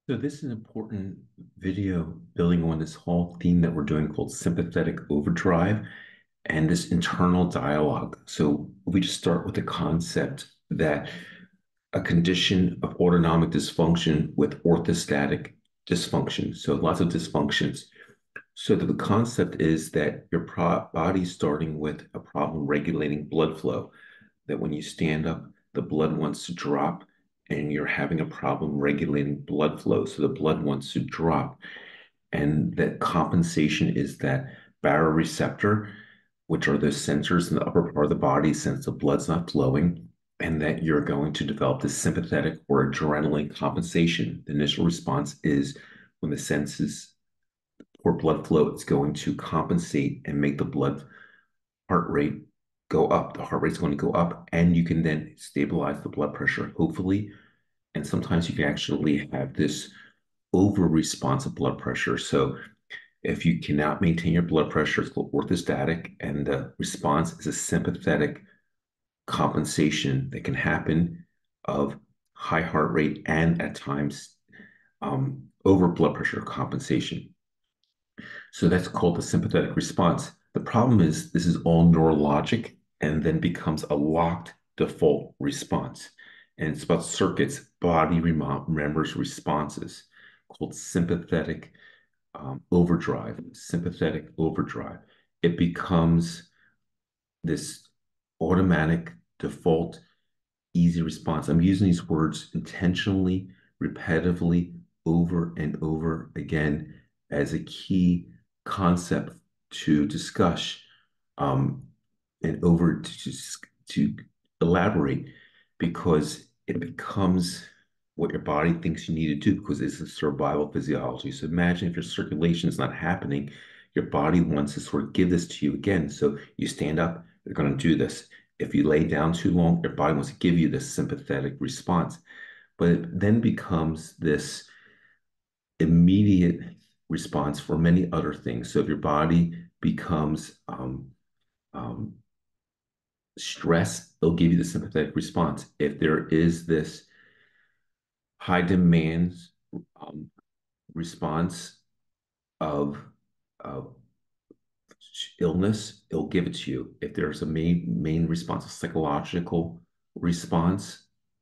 So this is an important video building on this whole theme that we're doing called sympathetic overdrive and this internal dialogue. So we just start with the concept that a condition of autonomic dysfunction with orthostatic dysfunction. So lots of dysfunctions. So the concept is that your body's starting with a problem regulating blood flow, that when you stand up, the blood wants to drop and you're having a problem regulating blood flow. So the blood wants to drop. And that compensation is that baroreceptor, which are the sensors in the upper part of the body, sense the blood's not flowing, and that you're going to develop this sympathetic or adrenaline compensation. The initial response is when the senses or blood flow is going to compensate and make the blood heart rate go up. The heart rate is going to go up, and you can then stabilize the blood pressure, hopefully. And sometimes you can actually have this over responsive blood pressure. So if you cannot maintain your blood pressure, it's called orthostatic, and the response is a sympathetic compensation that can happen of high heart rate and at times over blood pressure compensation. So that's called the sympathetic response. The problem is this is all neurologic and then becomes a locked default response. And it's about circuits, body remembers responses called sympathetic overdrive, sympathetic overdrive. It becomes this automatic default easy response. I'm using these words intentionally, repetitively, over and over again as a key concept to discuss um, and over to elaborate because it becomes what your body thinks you need to do because it's a survival physiology. So imagine if your circulation is not happening, your body wants to sort of give this to you again. So you stand up, you're going to do this. If you lay down too long, your body wants to give you this sympathetic response. But it then becomes this immediate response for many other things. So if your body becomes um, stressed, it'll give you the sympathetic response. If there is this high demands um, response of, of illness, it'll give it to you. If there's a main response, a psychological response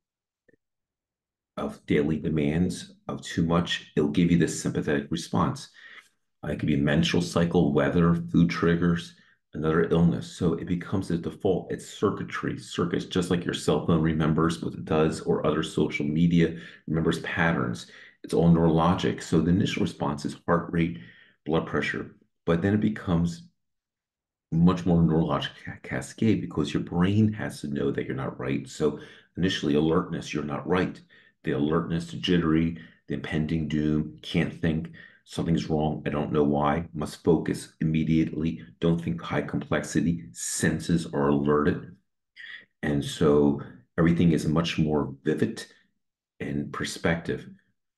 of daily demands of too much, it'll give you this sympathetic response. It could be menstrual cycle, weather, food triggers, another illness. So it becomes the default. It's circuits, just like your cell phone remembers what it does, or other social media remembers patterns. It's all neurologic. So the initial response is heart rate, blood pressure, but then it becomes much more neurologic cascade because your brain has to know that you're not right. So initially alertness, you're not right. The alertness, the jittery, the impending doom, can't think, something's wrong, I don't know why, must focus immediately, don't think high complexity, senses are alerted. And so everything is much more vivid and perspective.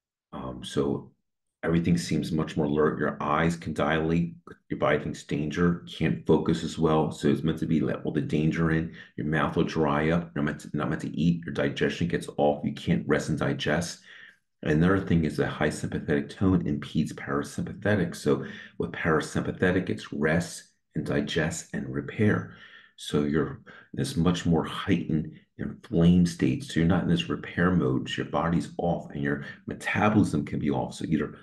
So everything seems much more alert. Your eyes can dilate. Your body thinks danger, can't focus as well. So it's meant to be let all the danger in. Your mouth will dry up. You're not meant to eat. Your digestion gets off. You can't rest and digest. Another thing is the high sympathetic tone impedes parasympathetic. So with parasympathetic, it's rest and digest and repair. So you're in this much more heightened inflamed state. So you're not in this repair mode. So your body's off and your metabolism can be off. So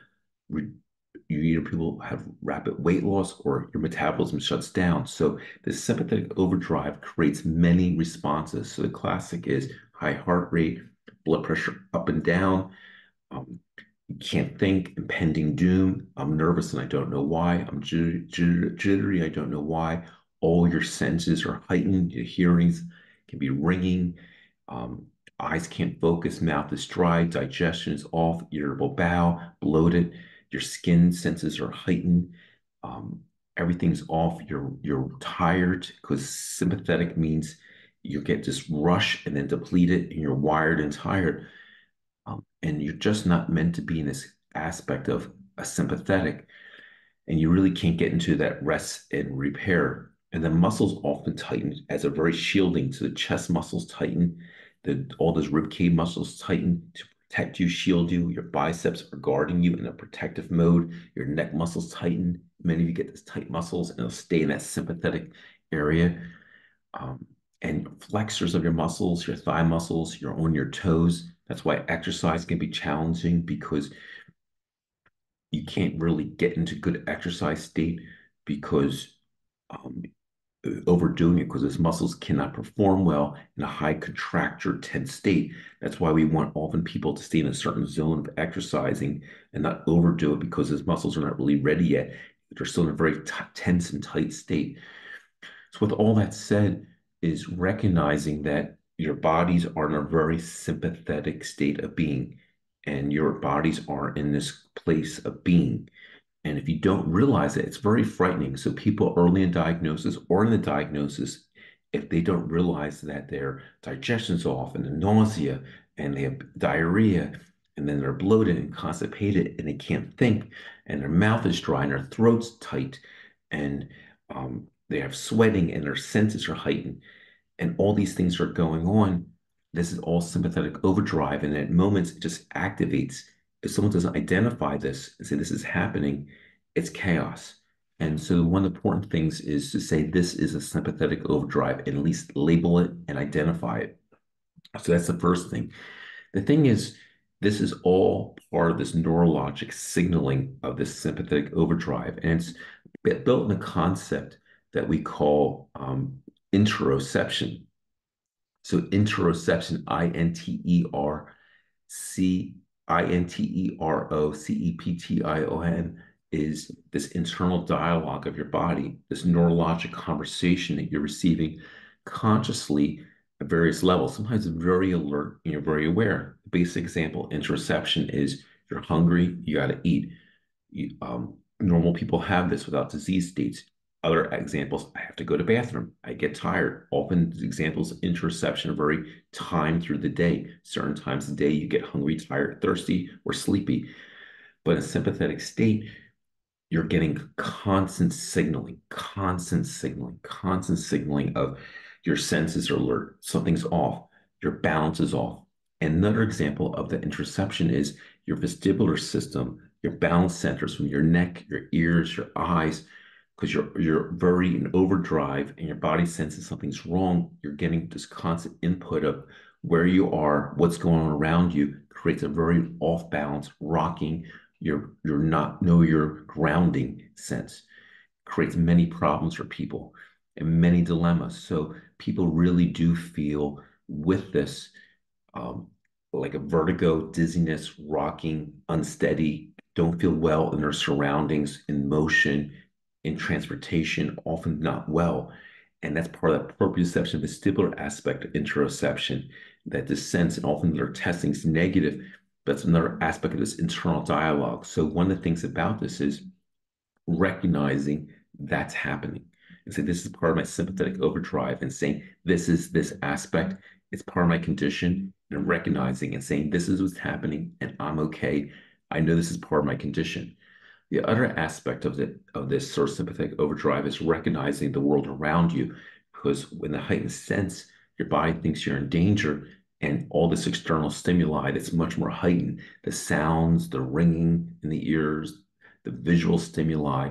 either people have rapid weight loss or your metabolism shuts down. So the sympathetic overdrive creates many responses. So the classic is high heart rate, blood pressure up and down, you can't think, impending doom. I'm nervous and I don't know why. I'm jittery, I don't know why. All your senses are heightened. Your hearings can be ringing. Um, Eyes can't focus. Mouth is dry. Digestion is off. Irritable bowel, bloated. Your skin senses are heightened. Um, Everything's off. You're tired because sympathetic means you get this rush and then depleted, and you're wired and tired. And you're just not meant to be in this aspect of a sympathetic, and you really can't get into that rest and repair. And the muscles often tighten as a very shielding. So the chest muscles tighten, all those rib cage muscles tighten to protect you, shield you. Your biceps are guarding you in a protective mode. Your neck muscles tighten. Many of you get this tight muscles and it'll stay in that sympathetic area. Um, and flexors of your muscles, your thigh muscles, you're on your toes. That's why exercise can be challenging because you can't really get into good exercise state because um, overdoing it because his muscles cannot perform well in a high contracture tense state. That's why we want often people to stay in a certain zone of exercising and not overdo it because his muscles are not really ready yet. They're still in a very tense and tight state. So with all that said, is recognizing that your bodies are in a very sympathetic state of being, and your bodies are in this place of being. And if you don't realize it, it's very frightening. So people early in diagnosis or in the diagnosis, if they don't realize that their digestion's off and the nausea and they have diarrhea and then they're bloated and constipated and they can't think and their mouth is dry and their throat's tight and they have sweating and their senses are heightened and all these things are going on, this is all sympathetic overdrive. And at moments, it just activates. If someone doesn't identify this and say this is happening, it's chaos. And so one of the important things is to say this is a sympathetic overdrive and at least label it and identify it. So that's the first thing. The thing is, this is all part of this neurologic signaling of this sympathetic overdrive. And it's built in a concept that we call interoception. So interoception, interoception, is this internal dialogue of your body, this neurologic conversation that you're receiving consciously at various levels. Sometimes very alert and you're very aware. The basic example, interoception, is you're hungry, you got to eat. Normal people have this without disease states. Other examples, I have to go to the bathroom. I get tired. Often examples of interoception are very timed through the day. Certain times of the day you get hungry, tired, thirsty, or sleepy. But in a sympathetic state, you're getting constant signaling of your senses are alert. Something's off. Your balance is off. And another example of the interoception is your vestibular system, your balance centers from your neck, your ears, your eyes, because you're very in overdrive and your body senses something's wrong. You're getting this constant input of where you are, what's going on around you, creates a very off balance, rocking, you're not know your grounding sense, creates many problems for people and many dilemmas. So people really do feel with this um, like a vertigo, dizziness, rocking, unsteady, don't feel well in their surroundings, in motion, in transportation, often not well. And that's part of that proprioception vestibular aspect of interoception, that this sense, and often their testing is negative. That's another aspect of this internal dialogue. So one of the things about this is recognizing that's happening and say, this is part of my sympathetic overdrive and saying, this is this aspect, it's part of my condition, and recognizing and saying, this is what's happening and I'm okay. I know this is part of my condition. The other aspect of this sort of sympathetic overdrive is recognizing the world around you, because when the heightened sense, your body thinks you're in danger, and all this external stimuli that's much more heightened, the sounds, the ringing in the ears, the visual stimuli,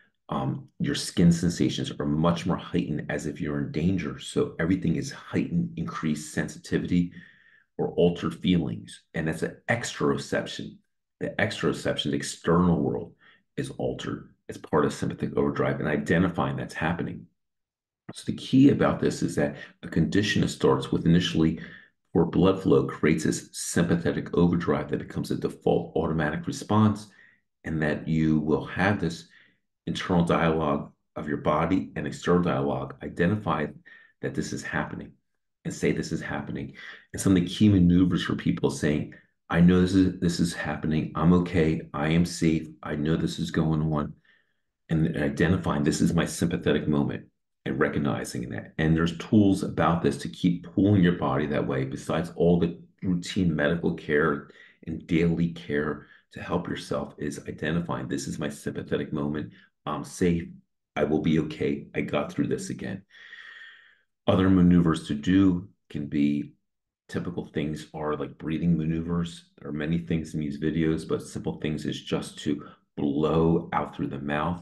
your skin sensations are much more heightened as if you're in danger. So everything is heightened, increased sensitivity or altered feelings. And that's an exteroception. The exteroception, the external world, is altered as part of sympathetic overdrive and identifying that's happening. So the key about this is that a condition that starts with initially poor blood flow creates this sympathetic overdrive that becomes a default automatic response, and that you will have this internal dialogue of your body and external dialogue identify that this is happening and say this is happening. And some of the key maneuvers for people saying, I know this is happening. I'm okay. I am safe. I know this is going on. And identifying this is my sympathetic moment and recognizing that. And there's tools about this to keep pulling your body that way, besides all the routine medical care and daily care to help yourself, is identifying this is my sympathetic moment. I'm safe. I will be okay. I got through this again. Other maneuvers to do can be Typical things are like breathing maneuvers. There are many things in these videos, but simple things is just to blow out through the mouth.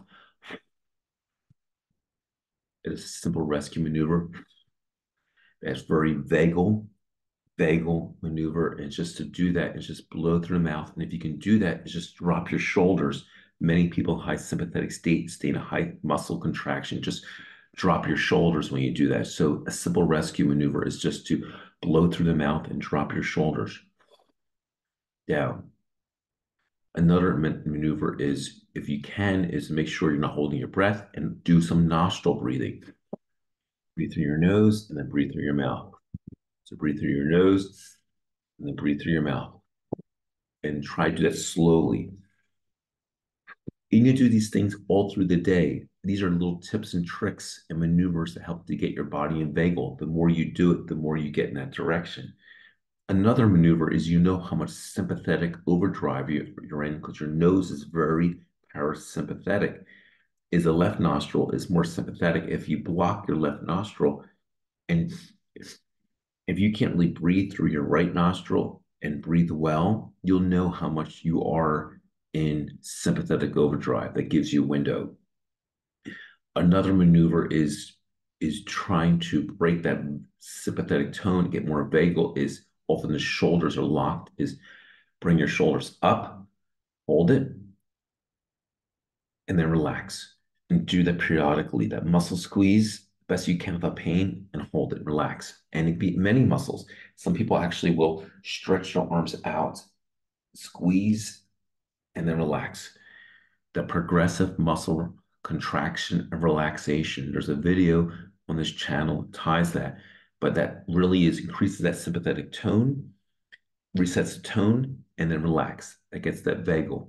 It is a simple rescue maneuver. It's very vagal maneuver. And just to do that is just blow through the mouth. And if you can do that, it's just drop your shoulders. Many people in high sympathetic state stay in a high muscle contraction. Just drop your shoulders when you do that. So a simple rescue maneuver is just to blow through the mouth and drop your shoulders down. Another maneuver is, if you can, is make sure you're not holding your breath and do some nostril breathing. Breathe through your nose and then breathe through your mouth. So breathe through your nose and then breathe through your mouth. And try to do that slowly. You need to do these things all through the day. These are little tips and tricks and maneuvers that help to get your body in vagal. The more you do it, the more you get in that direction. Another maneuver is you know how much sympathetic overdrive you're in because your nose is very parasympathetic. Is the left nostril is more sympathetic. If you block your left nostril and if you can't really breathe through your right nostril and breathe well, you'll know how much you are in sympathetic overdrive. That gives you a window. Another maneuver is trying to break that sympathetic tone, get more vagal, is often the shoulders are locked, is bring your shoulders up, hold it, and then relax. And do that periodically. That muscle squeeze best you can without pain and hold it, relax. And it be many muscles. Some people actually will stretch their arms out, squeeze, and then relax. The progressive muscle contraction and relaxation. There's a video on this channel that ties that, but that really is increases that sympathetic tone, resets the tone, and then relax. That gets that vagal.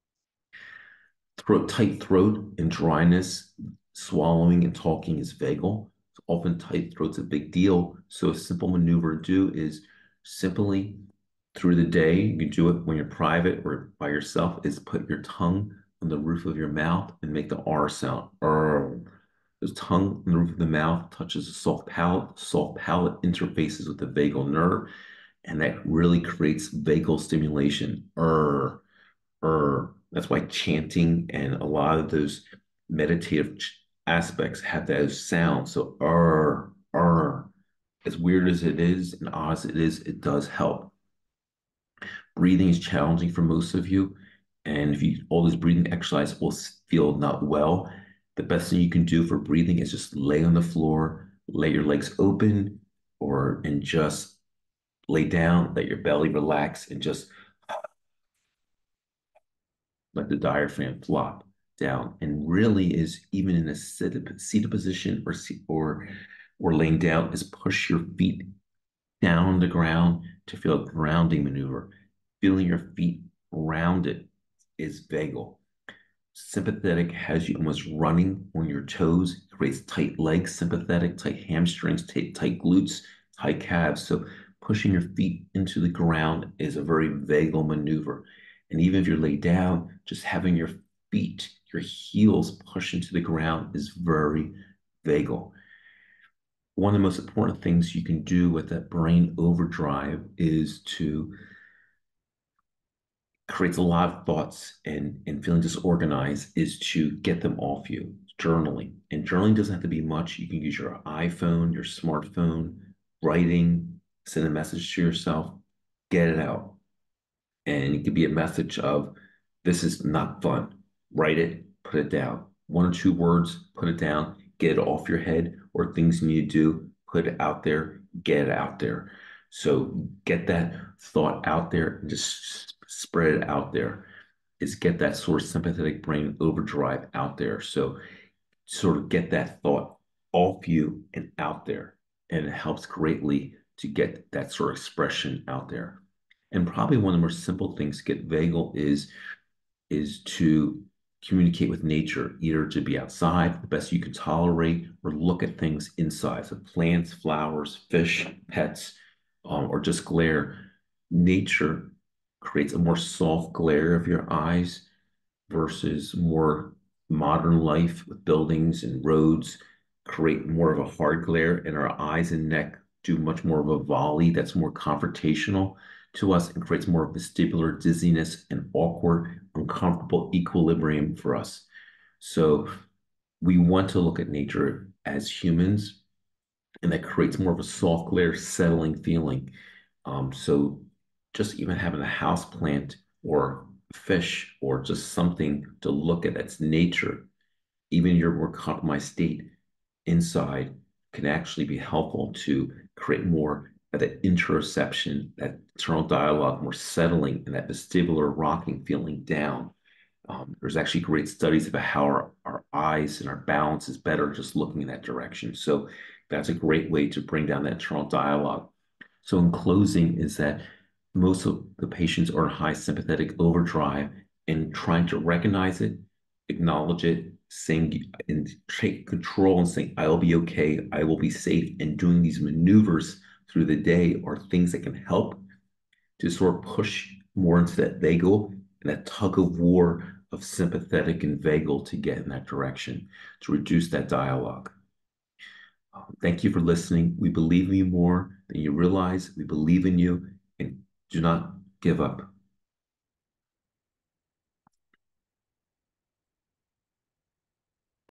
Tight throat and dryness, swallowing and talking is vagal. So often tight throat's a big deal. So a simple maneuver to do is simply through the day, you can do it when you're private or by yourself, is put your tongue on the roof of your mouth and make the R sound. The tongue on the roof of the mouth touches the soft palate. Soft palate interfaces with the vagal nerve, and that really creates vagal stimulation. That's why chanting and a lot of those meditative aspects have those sounds. So, as weird as it is and odd as it is, it does help. Breathing is challenging for most of you. And if you all this breathing exercise will feel not well, the best thing you can do for breathing is just lay on the floor, lay your legs open, and just lay down, let your belly relax, and just let the diaphragm flop down. And really is even in a seated position or laying down is push your feet down on the ground to feel a grounding maneuver. Feeling your feet rounded is vagal. Sympathetic has you almost running on your toes, creates tight legs, sympathetic, tight hamstrings, tight glutes, tight calves. So pushing your feet into the ground is a very vagal maneuver. And even if you're laid down, just having your feet, your heels push into the ground is very vagal. One of the most important things you can do with that brain overdrive is to creates a lot of thoughts and feeling disorganized is to get them off you. Journaling. And journaling doesn't have to be much. You can use your iPhone, your smartphone, writing, send a message to yourself, get it out. And it could be a message of, this is not fun. Write it, put it down. One or two words, put it down, get it off your head, or things you need to do, put it out there, get it out there. So get that thought out there and just spread it out there. Is get that sort of sympathetic brain overdrive out there. So sort of get that thought off you and out there. And it helps greatly to get that sort of expression out there. And probably one of the more simple things to get vagal is to communicate with nature, either to be outside, the best you can tolerate, or look at things inside. So plants, flowers, fish, pets, or just glare. Nature creates a more soft glare of your eyes versus more modern life with buildings and roads create more of a hard glare, and our eyes and neck do much more of a volley that's more confrontational to us and creates more vestibular dizziness and awkward, uncomfortable equilibrium for us. So we want to look at nature as humans, and that creates more of a soft glare, settling feeling. So just even having a house plant or fish or just something to look at that's nature, even your more compromised state inside, can actually be helpful to create more of that interoception, that internal dialogue, more settling, and that vestibular rocking feeling down. There's actually great studies about how our eyes and our balance is better just looking in that direction. So that's a great way to bring down that internal dialogue. So in closing, is that most of the patients are in high sympathetic overdrive and trying to recognize it, acknowledge it, saying and take control and saying, I'll be okay, I will be safe, and doing these maneuvers through the day are things that can help to sort of push more into that vagal and that tug of war of sympathetic and vagal to get in that direction to reduce that dialogue. Thank you for listening. We believe in you more than you realize. We believe in you and do not give up.